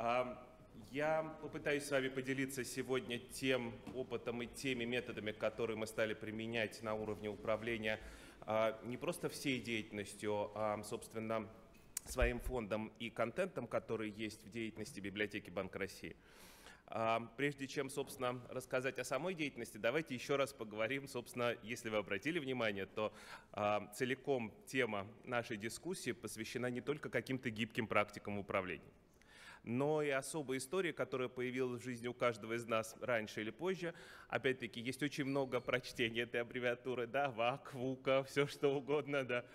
Я попытаюсь с вами поделиться сегодня тем опытом и теми методами, которые мы стали применять на уровне управления не просто всей деятельностью, а, собственно, своим фондом и контентом, который есть в деятельности библиотеки Банка России. Прежде чем, собственно, рассказать о самой деятельности, давайте еще раз поговорим, собственно, если вы обратили внимание, то целиком тема нашей дискуссии посвящена не только каким-то гибким практикам управления, но и особой истории, которая появилась в жизни у каждого из нас раньше или позже. Опять-таки, есть очень много прочтений этой аббревиатуры, да, ВАК, ВУКа, все что угодно, да.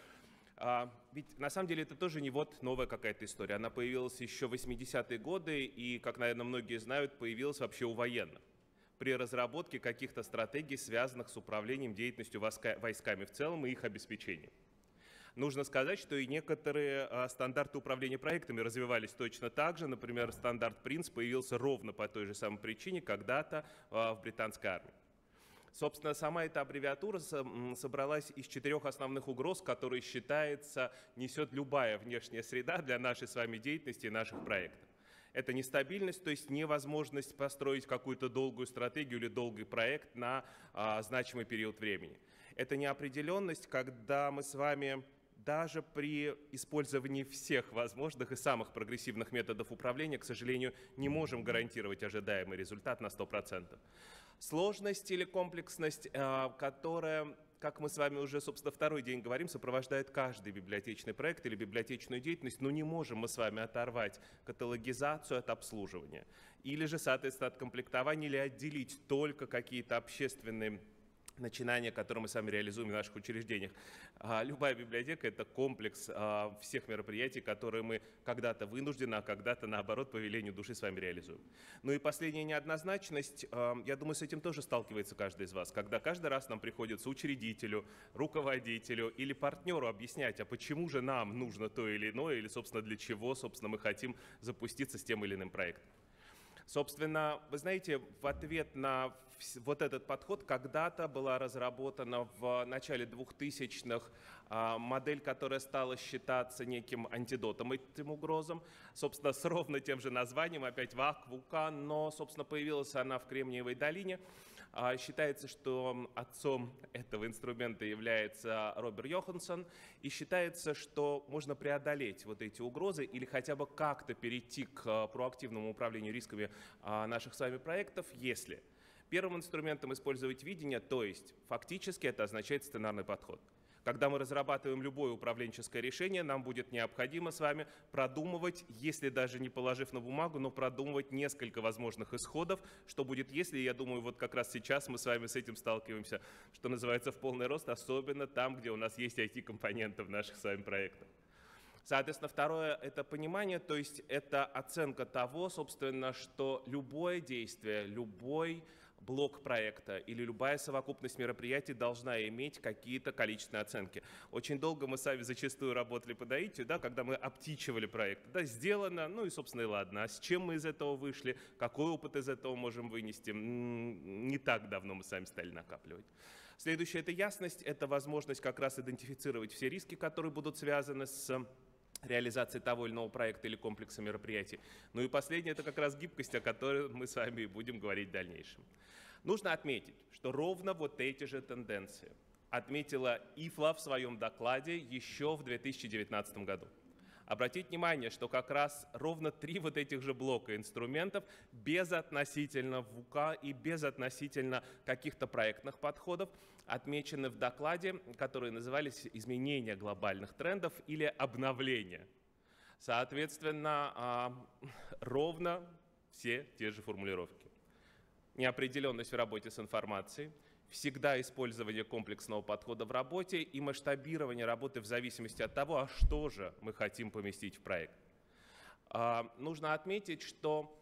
Ведь на самом деле это тоже не вот новая какая-то история. Она появилась еще в 80-е годы и, как, наверное, многие знают, появилась вообще у военных при разработке каких-то стратегий, связанных с управлением деятельностью войсками в целом и их обеспечением. Нужно сказать, что и некоторые стандарты управления проектами развивались точно так же. Например, стандарт ПРИНЦ появился ровно по той же самой причине когда-то в британской армии. Собственно, сама эта аббревиатура собралась из 4 основных угроз, которые, считается, несет любая внешняя среда для нашей с вами деятельности и наших проектов. Это нестабильность, то есть невозможность построить какую-то долгую стратегию или долгий проект на значимый период времени. Это неопределенность, когда мы с вами даже при использовании всех возможных и самых прогрессивных методов управления, к сожалению, не можем гарантировать ожидаемый результат на 100%. Сложность или комплексность, которая, как мы с вами уже, собственно, второй день говорим, сопровождает каждый библиотечный проект или библиотечную деятельность, но не можем мы с вами оторвать каталогизацию от обслуживания. Или же, соответственно, от комплектования, или отделить только какие-то общественные начинания, которые мы сами реализуем в наших учреждениях. Любая библиотека – это комплекс всех мероприятий, которые мы когда-то вынуждены, а когда-то, наоборот, по велению души с вами реализуем. Ну и последняя неоднозначность, я думаю, с этим тоже сталкивается каждый из вас, когда каждый раз нам приходится учредителю, руководителю или партнеру объяснять, а почему же нам нужно то или иное, или, собственно, для чего, собственно, мы хотим запуститься с тем или иным проектом. Собственно, вы знаете, в ответ на вот этот подход когда-то была разработана в начале 2000-х модель, которая стала считаться неким антидотом этим угрозам, собственно, с ровно тем же названием, опять ВАК, ВУКА, но, собственно, появилась она в Кремниевой долине. Считается, что отцом этого инструмента является Роберт Йоханссон, и считается, что можно преодолеть вот эти угрозы или хотя бы как-то перейти к проактивному управлению рисками наших с вами проектов, если первым инструментом использовать видение, то есть фактически это означает сценарный подход. Когда мы разрабатываем любое управленческое решение, нам будет необходимо с вами продумывать, если даже не положив на бумагу, но продумывать несколько возможных исходов, что будет, если, я думаю, вот как раз сейчас мы с вами с этим сталкиваемся, что называется, в полный рост, особенно там, где у нас есть IT-компоненты в наших с вами проектах. Соответственно, второе – это понимание, то есть это оценка того, собственно, что любое действие, любой блок проекта или любая совокупность мероприятий должна иметь какие-то количественные оценки. Очень долго мы сами зачастую работали по наитию, да, когда мы обтичивали проект. Да, сделано, ну и, собственно, и ладно. А с чем мы из этого вышли, какой опыт из этого можем вынести? Не так давно мы сами стали накапливать. Следующее – это ясность, это возможность как раз идентифицировать все риски, которые будут связаны с реализации того или иного проекта или комплекса мероприятий. Ну и последнее – это как раз гибкость, о которой мы с вами будем говорить в дальнейшем. Нужно отметить, что ровно вот эти же тенденции отметила ИФЛА в своем докладе еще в 2019 году. Обратите внимание, что как раз ровно 3 вот этих же блока инструментов безотносительно ВУКа и безотносительно каких-то проектных подходов отмечены в докладе, которые назывались «Изменения глобальных трендов» или «Обновление». Соответственно, ровно все те же формулировки. Неопределенность в работе с информацией, всегда использование комплексного подхода в работе и масштабирование работы в зависимости от того, а что же мы хотим поместить в проект. Нужно отметить, что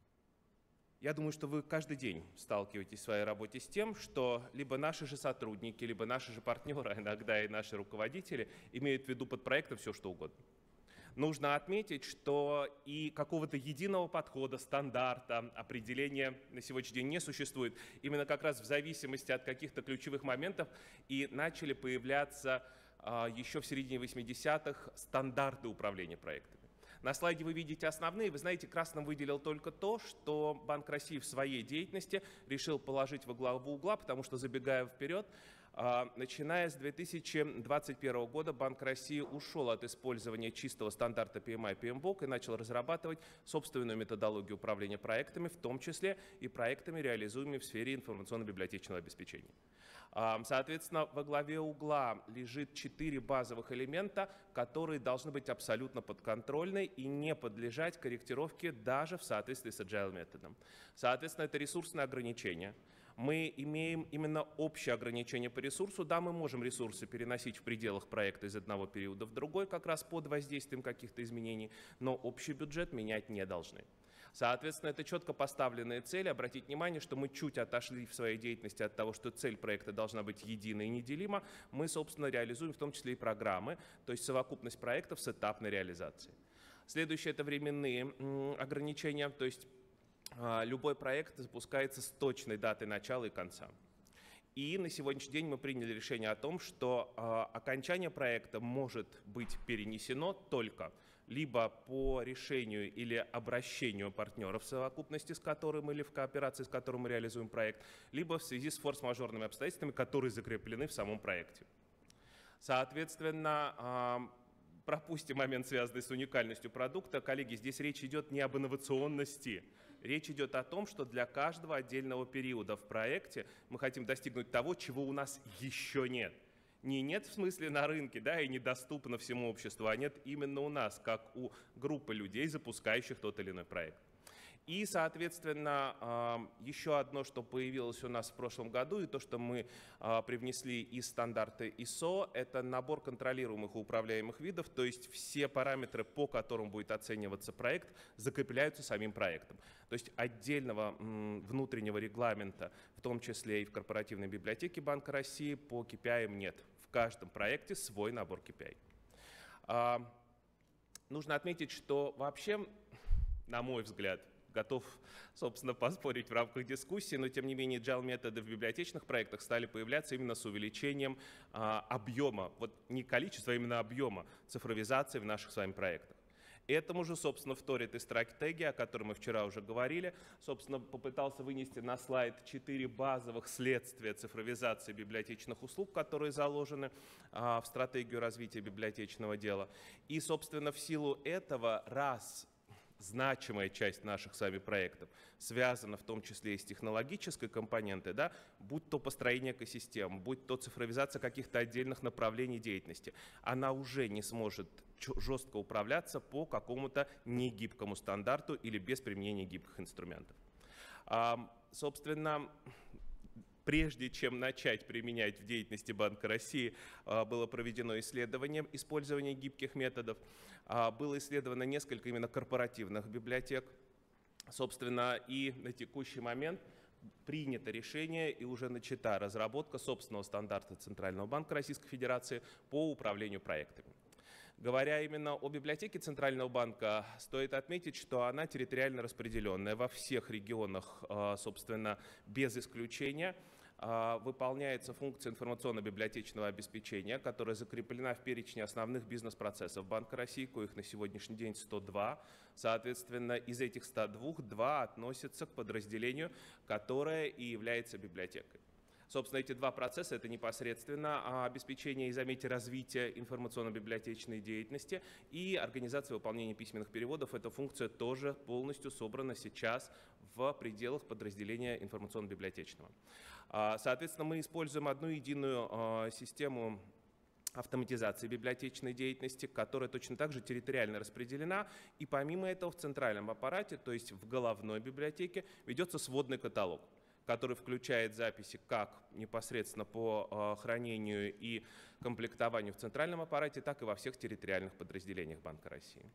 я думаю, что вы каждый день сталкиваетесь в своей работе с тем, что либо наши же сотрудники, либо наши же партнеры, а иногда и наши руководители имеют в виду под проектом все, что угодно. Нужно отметить, что и какого-то единого подхода, стандарта, определения на сегодняшний день не существует. Именно как раз в зависимости от каких-то ключевых моментов и начали появляться еще в середине 80-х стандарты управления проектами. На слайде вы видите основные. Вы знаете, красным выделил только то, что Банк России в своей деятельности решил положить во главу угла, потому что, забегая вперед, начиная с 2021 года Банк России ушел от использования чистого стандарта PMI PMBOK и начал разрабатывать собственную методологию управления проектами, в том числе и проектами, реализуемыми в сфере информационно-библиотечного обеспечения. Соответственно, во главе угла лежит 4 базовых элемента, которые должны быть абсолютно подконтрольны и не подлежать корректировке даже в соответствии с agile методом. Соответственно, это ресурсные ограничения. Мы имеем именно общее ограничение по ресурсу. Да, мы можем ресурсы переносить в пределах проекта из одного периода в другой, как раз под воздействием каких-то изменений, но общий бюджет менять не должны. Соответственно, это четко поставленные цели. Обратите внимание, что мы чуть отошли в своей деятельности от того, что цель проекта должна быть едина и неделима. Мы, собственно, реализуем в том числе и программы, то есть совокупность проектов с этапной реализацией. Следующее – это временные ограничения, то есть любой проект запускается с точной датой начала и конца. И на сегодняшний день мы приняли решение о том, что окончание проекта может быть перенесено только либо по решению или обращению партнеров в совокупности с которым или в кооперации с которым мы реализуем проект, либо в связи с форс-мажорными обстоятельствами, которые закреплены в самом проекте. Соответственно, пропустим момент, связанный с уникальностью продукта. Коллеги, здесь речь идет не об инновационности. Речь идет о том, что для каждого отдельного периода в проекте мы хотим достигнуть того, чего у нас еще нет. Не нет в смысле на рынке, да, и недоступно всему обществу, а нет именно у нас, как у группы людей, запускающих тот или иной проект. И, соответственно, еще одно, что появилось у нас в прошлом году, и то, что мы привнесли из стандарта ISO, это набор контролируемых и управляемых видов, то есть все параметры, по которым будет оцениваться проект, закрепляются самим проектом. То есть отдельного внутреннего регламента, в том числе и в корпоративной библиотеке Банка России, по KPI нет. В каждом проекте свой набор KPI. Нужно отметить, что вообще, на мой взгляд, готов, собственно, поспорить в рамках дискуссии, но тем не менее agile-методы в библиотечных проектах стали появляться именно с увеличением объема, вот не количества, а именно объема цифровизации в наших с вами проектах. Этому же, собственно, вторит и стратегия, о которой мы вчера уже говорили. Собственно, попытался вынести на слайд 4 базовых следствия цифровизации библиотечных услуг, которые заложены в стратегию развития библиотечного дела. И, собственно, в силу этого, раз значимая часть наших с вами проектов связана в том числе и с технологической компонентой, да, будь то построение экосистем, будь то цифровизация каких-то отдельных направлений деятельности, она уже не сможет жестко управляться по какому-то негибкому стандарту или без применения гибких инструментов. Собственно, прежде чем начать применять в деятельности Банка России, было проведено исследование использования гибких методов. Было исследовано несколько именно корпоративных библиотек. Собственно, и на текущий момент принято решение и уже начата разработка собственного стандарта Центрального банка Российской Федерации по управлению проектами. Говоря именно о библиотеке Центрального банка, стоит отметить, что она территориально распределенная во всех регионах, собственно, без исключения. Выполняется функция информационно-библиотечного обеспечения, которая закреплена в перечне основных бизнес-процессов Банка России, коих на сегодняшний день 102. Соответственно, из этих 102 2 относятся к подразделению, которое и является библиотекой. Собственно, эти два процесса – это непосредственно обеспечение и, заметьте, развитие информационно-библиотечной деятельности и организация выполнения письменных переводов. Эта функция тоже полностью собрана сейчас в пределах подразделения информационно-библиотечного. Соответственно, мы используем одну единую систему автоматизации библиотечной деятельности, которая точно так же территориально распределена. И помимо этого в центральном аппарате, то есть в головной библиотеке, ведется сводный каталог, который включает записи как непосредственно по хранению и комплектованию в центральном аппарате, так и во всех территориальных подразделениях Банка России.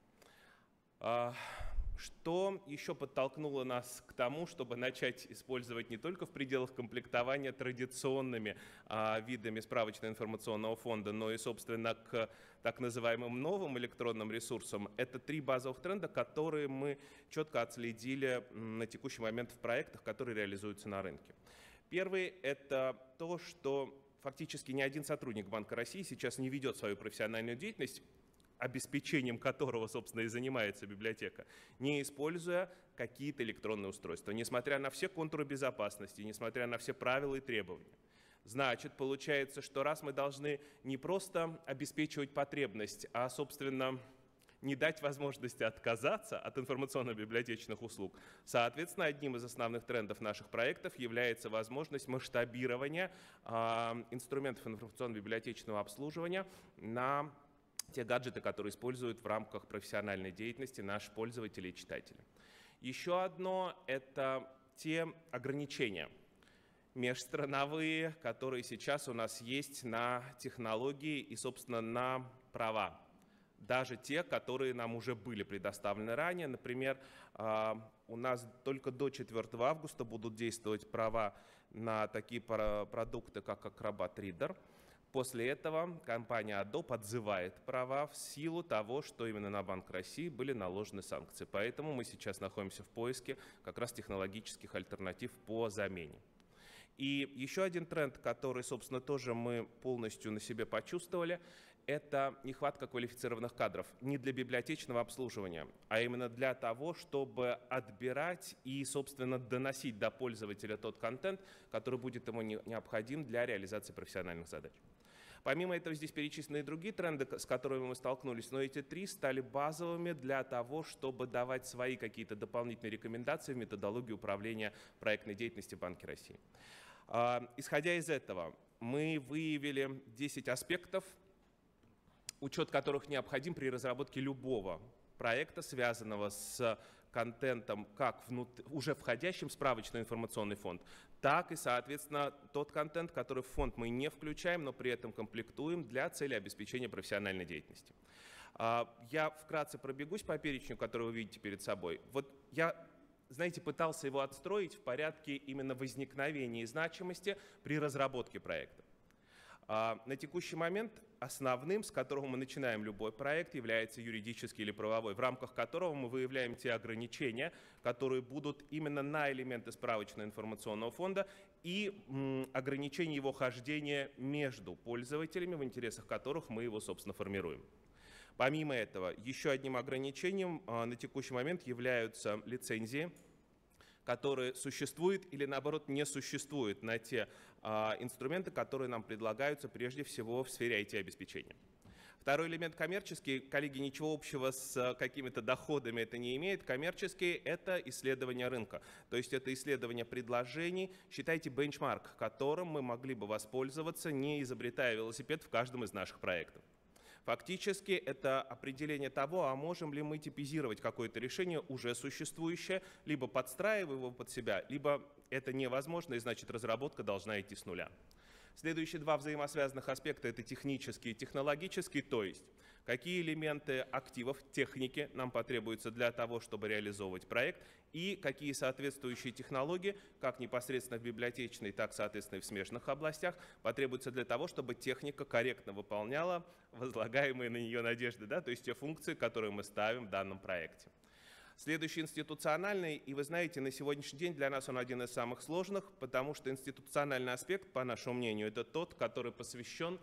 Что еще подтолкнуло нас к тому, чтобы начать использовать не только в пределах комплектования традиционными видами справочно-информационного фонда, но и, собственно, к так называемым новым электронным ресурсам? Это 3 базовых тренда, которые мы четко отследили на текущий момент в проектах, которые реализуются на рынке. Первый – это то, что фактически ни один сотрудник Банка России сейчас не ведет свою профессиональную деятельность обеспечением которого, собственно, и занимается библиотека, не используя какие-то электронные устройства, несмотря на все контуры безопасности, несмотря на все правила и требования. Значит, получается, что раз мы должны не просто обеспечивать потребность, а, собственно, не дать возможности отказаться от информационно-библиотечных услуг, соответственно, одним из основных трендов наших проектов является возможность масштабирования инструментов информационно-библиотечного обслуживания на те гаджеты, которые используют в рамках профессиональной деятельности наши пользователи и читатели. Еще одно – это те ограничения межстрановые, которые сейчас у нас есть на технологии и, собственно, на права. Даже те, которые нам уже были предоставлены ранее. Например, у нас только до 4 августа будут действовать права на такие продукты, как Acrobat Reader. После этого компания Adobe отзывает права в силу того, что именно на Банк России были наложены санкции. Поэтому мы сейчас находимся в поиске как раз технологических альтернатив по замене. И еще один тренд, который, собственно, тоже мы полностью на себе почувствовали, это нехватка квалифицированных кадров не для библиотечного обслуживания, а именно для того, чтобы отбирать и, собственно, доносить до пользователя тот контент, который будет ему необходим для реализации профессиональных задач. Помимо этого, здесь перечислены и другие тренды, с которыми мы столкнулись, но эти три стали базовыми для того, чтобы давать свои какие-то дополнительные рекомендации в методологии управления проектной деятельностью в Банке России. Исходя из этого, мы выявили 10 аспектов, учет которых необходим при разработке любого проекта, связанного с контентом, как уже входящим в справочный информационный фонд, так и, соответственно, тот контент, который в фонд мы не включаем, но при этом комплектуем для цели обеспечения профессиональной деятельности. Я вкратце пробегусь по перечню, который вы видите перед собой. Вот я, знаете, пытался его отстроить в порядке именно возникновения и значимости при разработке проекта. На текущий момент основным, с которого мы начинаем любой проект, является юридический или правовой, в рамках которого мы выявляем те ограничения, которые будут именно на элементы справочного информационного фонда и ограничения его хождения между пользователями, в интересах которых мы его, собственно, формируем. Помимо этого, еще одним ограничением на текущий момент являются лицензии, которые существуют или, наоборот, не существуют на те инструменты, которые нам предлагаются прежде всего в сфере IT-обеспечения. Второй элемент коммерческий. Коллеги, ничего общего с какими-то доходами это не имеет. Коммерческий – это исследование рынка. То есть это исследование предложений, считайте, бенчмарк, которым мы могли бы воспользоваться, не изобретая велосипед в каждом из наших проектов. Фактически это определение того, а можем ли мы типизировать какое-то решение уже существующее, либо подстраивая его под себя, либо это невозможно, и значит разработка должна идти с нуля. Следующие два взаимосвязанных аспекта – это технический и технологический, то есть какие элементы активов, техники нам потребуются для того, чтобы реализовывать проект, и какие соответствующие технологии, как непосредственно в библиотечной, так, соответственно, и в смежных областях, потребуются для того, чтобы техника корректно выполняла возлагаемые на нее надежды, да, то есть те функции, которые мы ставим в данном проекте. Следующий институциональный, и вы знаете, на сегодняшний день для нас он один из самых сложных, потому что институциональный аспект, по нашему мнению, это тот, который посвящен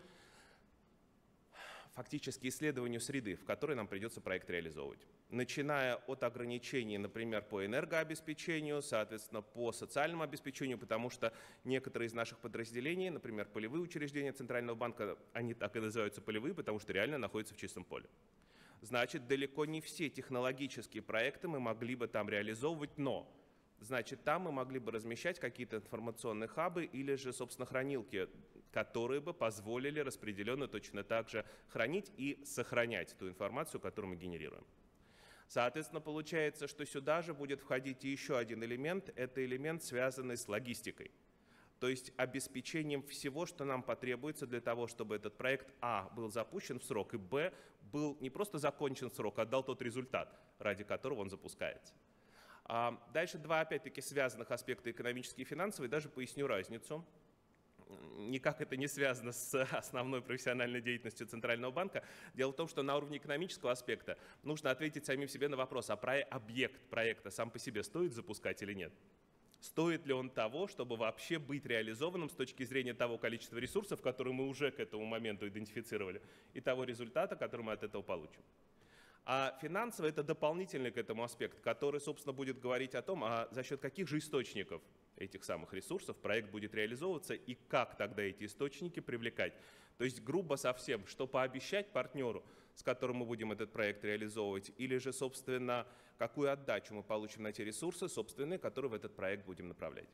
фактически исследованию среды, в которой нам придется проект реализовывать. Начиная от ограничений, например, по энергообеспечению, соответственно, по социальному обеспечению, потому что некоторые из наших подразделений, например, полевые учреждения Центрального банка, они так и называются полевые, потому что реально находятся в чистом поле. Значит, далеко не все технологические проекты мы могли бы там реализовывать, но, значит, там мы могли бы размещать какие-то информационные хабы или же, собственно, хранилки, которые бы позволили распределенно точно так же хранить и сохранять ту информацию, которую мы генерируем. Соответственно, получается, что сюда же будет входить и еще один элемент, это элемент, связанный с логистикой. То есть обеспечением всего, что нам потребуется для того, чтобы этот проект был запущен в срок, и был не просто закончен в срок, а дал тот результат, ради которого он запускается. Дальше два, опять-таки, связанных аспекта экономический и финансовый, даже поясню разницу. Никак это не связано с основной профессиональной деятельностью Центрального банка. Дело в том, что на уровне экономического аспекта нужно ответить самим себе на вопрос, а объект проекта сам по себе стоит запускать или нет? стоит ли он того, чтобы вообще быть реализованным с точки зрения того количества ресурсов, которые мы уже к этому моменту идентифицировали, и того результата, который мы от этого получим. А финансово это дополнительный к этому аспект, который, собственно, будет говорить о том, за счет каких же источников этих самых ресурсов проект будет реализовываться и как тогда эти источники привлекать. То есть грубо совсем, что пообещать партнеру, с которым мы будем этот проект реализовывать, или же, собственно, какую отдачу мы получим на те ресурсы, собственные, которые в этот проект будем направлять.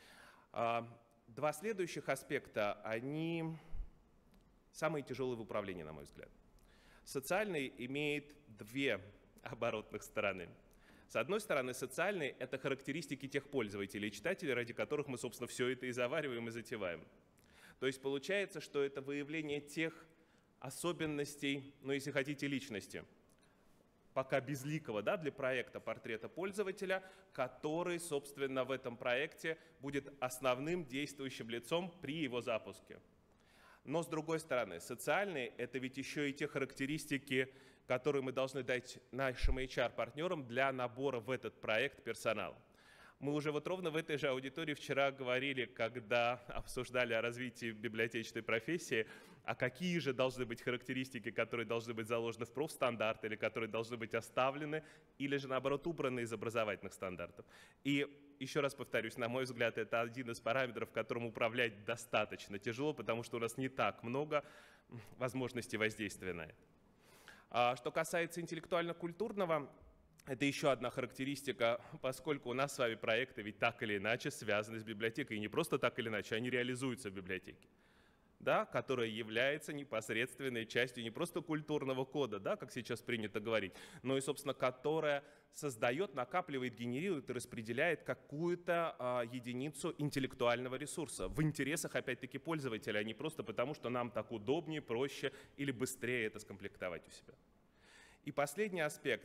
Два следующих аспекта, они самые тяжелые в управлении, на мой взгляд. Социальный имеет две оборотных стороны. С одной стороны, социальный – это характеристики тех пользователей и читателей, ради которых мы, собственно, все это и завариваем, и затеваем. То есть получается, что это выявление тех особенностей, ну, если хотите, личности, пока безликого, да, для проекта портрета пользователя, который, собственно, в этом проекте будет основным действующим лицом при его запуске. Но, с другой стороны, социальные – это ведь еще и те характеристики, которые мы должны дать нашим HR-партнерам для набора в этот проект персонала. Мы уже вот ровно в этой же аудитории вчера говорили, когда обсуждали о развитии библиотечной профессии, а какие же должны быть характеристики, которые должны быть заложены в профстандарт, или которые должны быть оставлены, или же, наоборот, убраны из образовательных стандартов. И еще раз повторюсь, на мой взгляд, это один из параметров, которым управлять достаточно тяжело, потому что у нас не так много возможностей воздействия на это. А что касается интеллектуально-культурного, это еще одна характеристика, поскольку у нас с вами проекты ведь так или иначе связаны с библиотекой, и не просто так или иначе, они реализуются в библиотеке, да, которая является непосредственной частью не просто культурного кода, да, как сейчас принято говорить, но и, собственно, которая создает, накапливает, генерирует и распределяет какую-то единицу интеллектуального ресурса в интересах, опять-таки, пользователя, а не просто потому, что нам так удобнее, проще или быстрее это скомплектовать у себя. И последний аспект.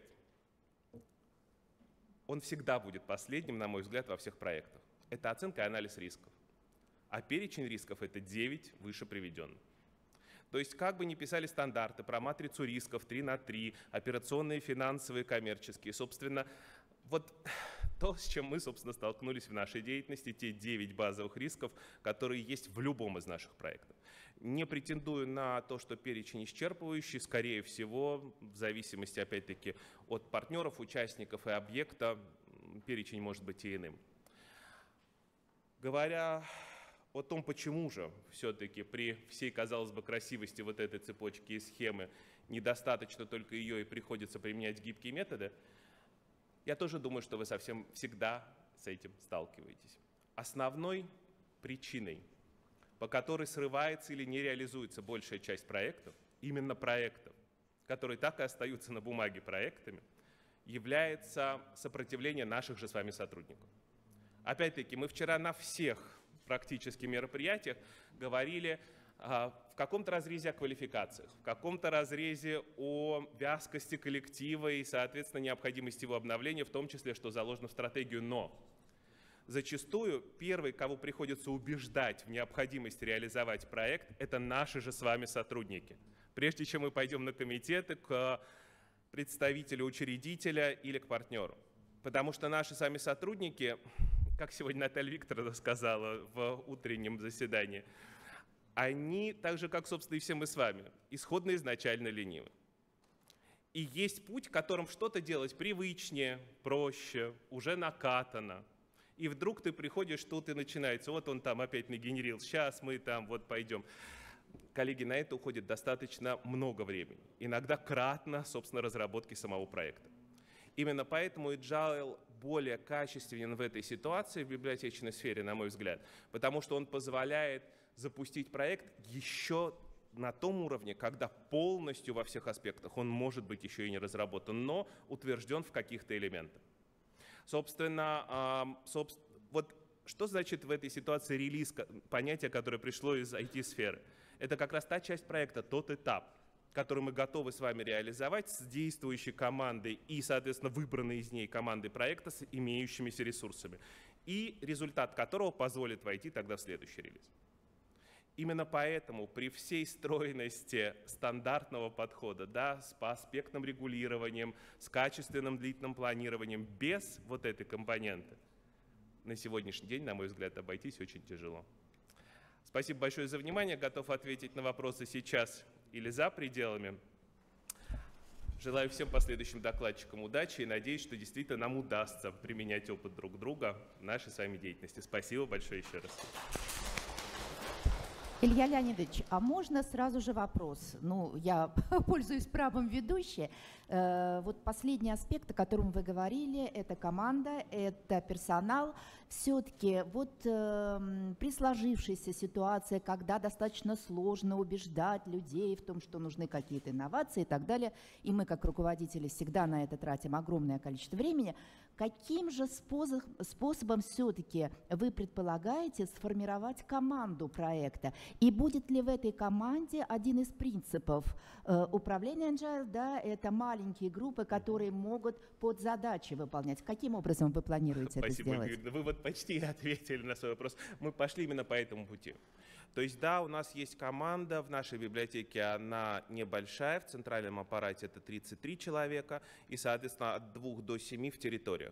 Он всегда будет последним, на мой взгляд, во всех проектах. Это оценка и анализ рисков. А перечень рисков – это 9 выше приведенных. То есть как бы ни писали стандарты про матрицу рисков 3×3, операционные, финансовые, коммерческие, собственно, вот то, с чем мы, собственно, столкнулись в нашей деятельности, те 9 базовых рисков, которые есть в любом из наших проектов. Не претендую на то, что перечень исчерпывающий, скорее всего, в зависимости, опять-таки, от партнеров, участников и объекта, перечень может быть и иным. Говоря о том, почему же все-таки при всей, казалось бы, красивости вот этой цепочки и схемы недостаточно только ее и приходится применять гибкие методы, я тоже думаю, что вы совсем всегда с этим сталкиваетесь. Основной причиной, по которой срывается или не реализуется большая часть проектов, именно проектов, которые так и остаются на бумаге проектами, является сопротивление наших же с вами сотрудников. Опять-таки, мы вчера на всех практически мероприятиях говорили в каком-то разрезе о квалификациях, в каком-то разрезе о вязкости коллектива и, соответственно, необходимости его обновления, в том числе, что заложено в стратегию. Но зачастую первый, кого приходится убеждать в необходимости реализовать проект, это наши же с вами сотрудники. Прежде чем мы пойдем на комитеты к представителю учредителя или к партнеру. Потому что наши с вами сотрудники, как сегодня Наталья Викторовна сказала в утреннем заседании, они, так же, как, собственно, и все мы с вами, исходно изначально ленивы. И есть путь, которым что-то делать привычнее, проще, уже накатано. И вдруг ты приходишь тут и начинается, вот он там опять нагенерил, сейчас мы там вот пойдем. Коллеги, на это уходит достаточно много времени, иногда кратно, собственно, разработки самого проекта. Именно поэтому Agile более качественен в этой ситуации в библиотечной сфере, на мой взгляд, потому что он позволяет запустить проект еще на том уровне, когда полностью во всех аспектах он может быть еще и не разработан, но утвержден в каких-то элементах. Собственно, вот что значит в этой ситуации релиз, понятие, которое пришло из IT-сферы? Это как раз та часть проекта, тот этап, который мы готовы с вами реализовать с действующей командой и, соответственно, выбранной из ней командой проекта с имеющимися ресурсами, и результат которого позволит войти тогда в следующий релиз. Именно поэтому при всей стройности стандартного подхода, да, с аспектным регулированием, с качественным длительным планированием, без вот этой компоненты, на сегодняшний день, на мой взгляд, обойтись очень тяжело. Спасибо большое за внимание. Готов ответить на вопросы сейчас или за пределами. Желаю всем последующим докладчикам удачи и надеюсь, что действительно нам удастся применять опыт друг друга в нашей с вами деятельности. Спасибо большое еще раз. Илья Леонидович, а можно сразу же вопрос? Ну, я пользуюсь правом ведущей. Вот последний аспект, о котором вы говорили, это команда, это персонал. Все-таки вот при сложившейся ситуации, когда достаточно сложно убеждать людей в том, что нужны какие-то инновации и так далее, и мы как руководители всегда на это тратим огромное количество времени, каким же способом все-таки вы предполагаете сформировать команду проекта? И будет ли в этой команде один из принципов управления Agile, да, это маленькие группы, которые могут подзадачи выполнять? Каким образом вы планируете это сделать? Спасибо, Юрий. Вы вот почти ответили на свой вопрос. Мы пошли именно по этому пути. То есть, да, у нас есть команда в нашей библиотеке, она небольшая, в центральном аппарате это 33 человека, и, соответственно, от 2 до 7 в территориях.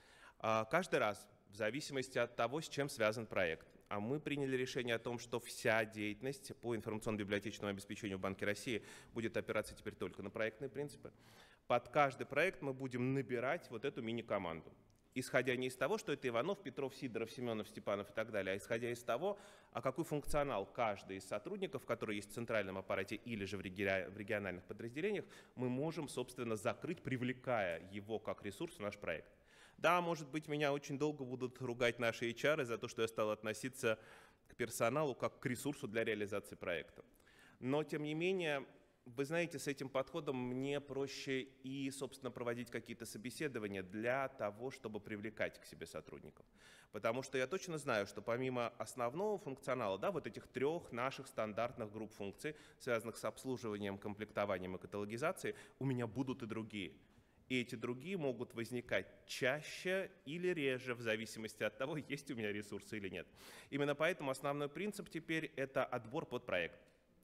Каждый раз, в зависимости от того, с чем связан проект. А мы приняли решение о том, что вся деятельность по информационно-библиотечному обеспечению в Банке России будет опираться теперь только на проектные принципы. Под каждый проект мы будем набирать вот эту мини-команду. Исходя не из того, что это Иванов, Петров, Сидоров, Семенов, Степанов и так далее, а исходя из того, какой функционал каждый из сотрудников, которые есть в центральном аппарате или же в региональных подразделениях, мы можем, собственно, закрыть, привлекая его как ресурс в наш проект. Да, может быть, меня очень долго будут ругать наши HR за то, что я стал относиться к персоналу как к ресурсу для реализации проекта. Но, тем не менее, вы знаете, с этим подходом мне проще и, собственно, проводить какие-то собеседования для того, чтобы привлекать к себе сотрудников. Потому что я точно знаю, что помимо основного функционала, да, вот этих 3 наших стандартных групп функций, связанных с обслуживанием, комплектованием и каталогизацией, у меня будут и другие. И эти другие могут возникать чаще или реже, в зависимости от того, есть у меня ресурсы или нет. Именно поэтому основной принцип теперь – это отбор под проект.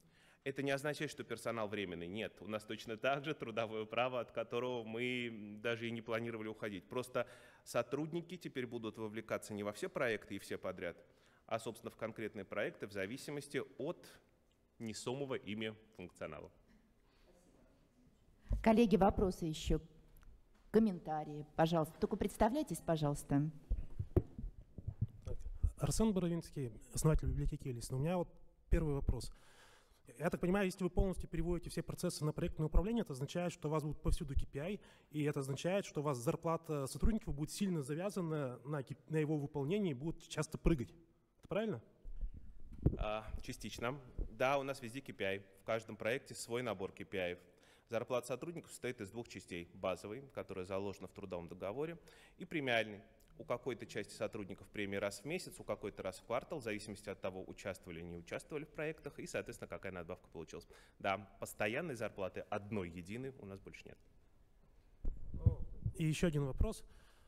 Это не означает, что персонал временный. Нет, у нас точно так же трудовое право, от которого мы даже и не планировали уходить. Просто сотрудники теперь будут вовлекаться не во все проекты и все подряд, а, собственно, в конкретные проекты в зависимости от несомого ими функционала. Коллеги, вопросы еще? Комментарии, пожалуйста. Только представляйтесь, пожалуйста. Арсен Боровинский, основатель библиотеки Элис. У меня вот первый вопрос. Я так понимаю, если вы полностью переводите все процессы на проектное управление, это означает, что у вас будут повсюду KPI, и это означает, что у вас зарплата сотрудников будет сильно завязана на его выполнении и будет часто прыгать. Это правильно? Частично. Да, у нас везде KPI. В каждом проекте свой набор KPI. Зарплата сотрудников состоит из 2 частей. Базовый, которая заложена в трудовом договоре, и премиальный. У какой-то части сотрудников премии раз в месяц, у какой-то раз в квартал, в зависимости от того, участвовали или не участвовали в проектах, и, соответственно, какая надбавка получилась. Да, постоянной зарплаты одной единой у нас больше нет. И еще один вопрос.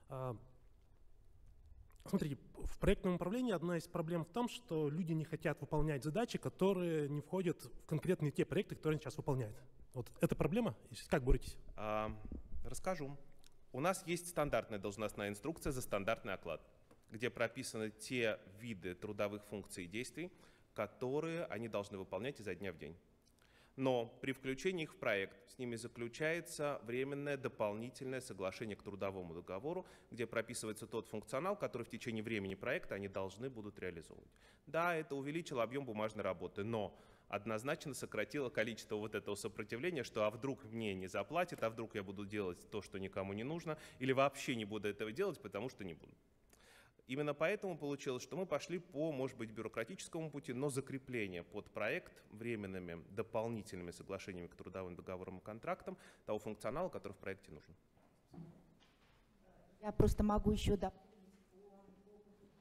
Смотрите, в проектном управлении одна из проблем в том, что люди не хотят выполнять задачи, которые не входят в конкретные те проекты, которые они сейчас выполняют. Вот это проблема? Как боретесь? Расскажу. У нас есть стандартная должностная инструкция за стандартный оклад, где прописаны те виды трудовых функций и действий, которые они должны выполнять изо дня в день. Но при включении их в проект с ними заключается временное дополнительное соглашение к трудовому договору, где прописывается тот функционал, который в течение времени проекта они должны будут реализовывать. Да, это увеличило объем бумажной работы, но однозначно сократило количество вот этого сопротивления, что а вдруг мне не заплатят, а вдруг я буду делать то, что никому не нужно, или вообще не буду этого делать, потому что не буду. Именно поэтому получилось, что мы пошли по, может быть, бюрократическому пути, но закрепление под проект временными дополнительными соглашениями к трудовым договорам и контрактам того функционала, который в проекте нужен. Я просто могу еще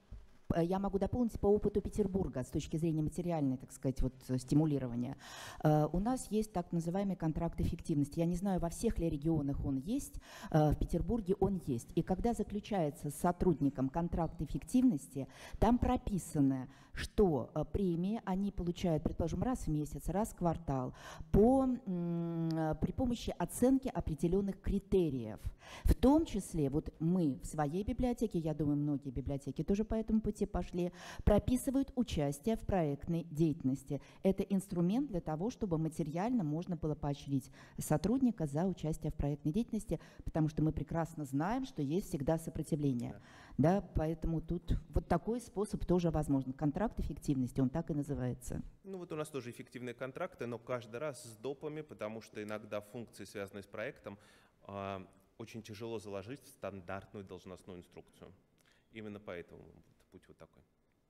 Я могу дополнить по опыту Петербурга с точки зрения материальной, так сказать, вот, стимулирования. У нас есть так называемый контракт эффективности. Я не знаю, во всех ли регионах он есть, в Петербурге он есть. И когда заключается с сотрудником контракт эффективности, там прописано, что премии они получают, предположим, раз в месяц, раз в квартал при помощи оценки определенных критериев. В том числе, вот мы в своей библиотеке, я думаю, многие библиотеки тоже по этому пути пошли, прописывают участие в проектной деятельности. Это инструмент для того, чтобы материально можно было поощрить сотрудника за участие в проектной деятельности, потому что мы прекрасно знаем, что есть всегда сопротивление. Да, поэтому тут вот такой способ тоже возможен. Контракт эффективности, он так и называется. Ну вот у нас тоже эффективные контракты, но каждый раз с допами, потому что иногда функции, связанные с проектом, очень тяжело заложить в стандартную должностную инструкцию. Именно поэтому путь вот такой.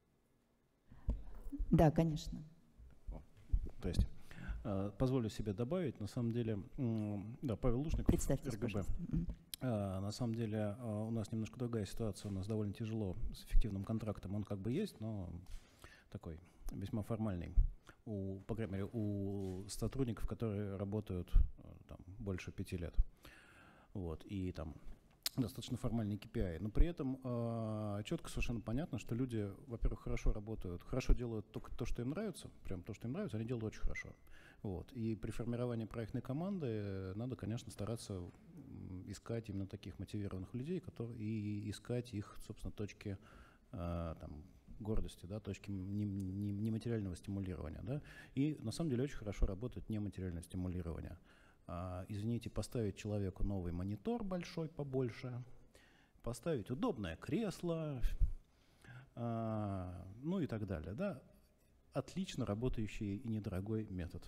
Да, конечно. То есть позволю себе добавить, на самом деле, да, Павел Лушников, Представьтесь, РГБ. пожалуйста. На самом деле у нас немножко другая ситуация, у нас довольно тяжело с эффективным контрактом, он как бы есть, но такой весьма формальный, по крайней мере, у сотрудников, которые работают там, больше 5 лет. Вот, и там достаточно формальный KPI, но при этом четко совершенно понятно, что люди, во-первых, хорошо работают, хорошо делают только то, что им нравится, прям то, что им нравится, они делают очень хорошо. Вот. И при формировании проектной команды надо, конечно, стараться искать именно таких мотивированных людей, и искать их, собственно, точки там, гордости, да, точки нематериального стимулирования. Да. И на самом деле очень хорошо работает нематериальное стимулирование. Извините, поставить человеку новый монитор большой, побольше, поставить удобное кресло, ну и так далее. Да? Отлично работающий и недорогой метод.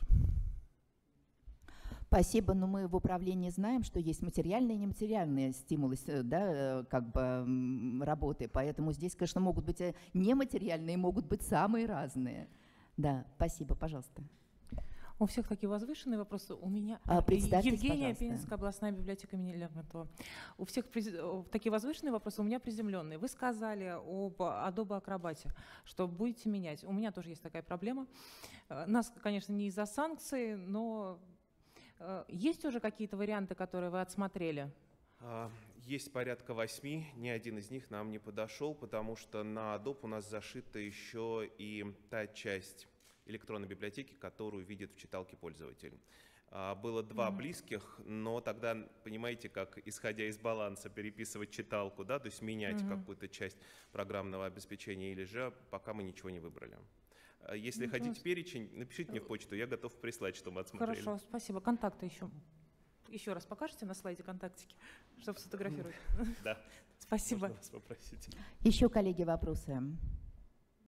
Спасибо, но мы в управлении знаем, что есть материальные и нематериальные стимулы, да, как бы работы, поэтому здесь, конечно, могут быть нематериальные, могут быть самые разные. Да, спасибо, пожалуйста. У всех такие возвышенные вопросы. У меня пожалуйста. Евгения, Пензенская областная библиотека имени Лермонтова. У всех такие возвышенные вопросы, у меня приземленные. Вы сказали об Adobe Acrobat, что будете менять. У меня тоже есть такая проблема. Нас, конечно, не из-за санкций, но есть уже какие-то варианты, которые вы отсмотрели? Есть порядка 8, ни один из них нам не подошел, потому что на Adobe у нас зашита еще и та часть электронной библиотеки, которую видит в читалке пользователь. Было 2 близких, но тогда, понимаете, как, исходя из баланса, переписывать читалку, да, то есть менять какую-то часть программного обеспечения, или же пока мы ничего не выбрали. Если хотите перечень, напишите мне в почту, я готов прислать, что мы отсмотрели. Хорошо, спасибо. Контакты еще. Еще раз покажете на слайде контактики, чтобы сфотографировать? Да. Спасибо. Можно вас попросить. Еще, коллеги, вопросы?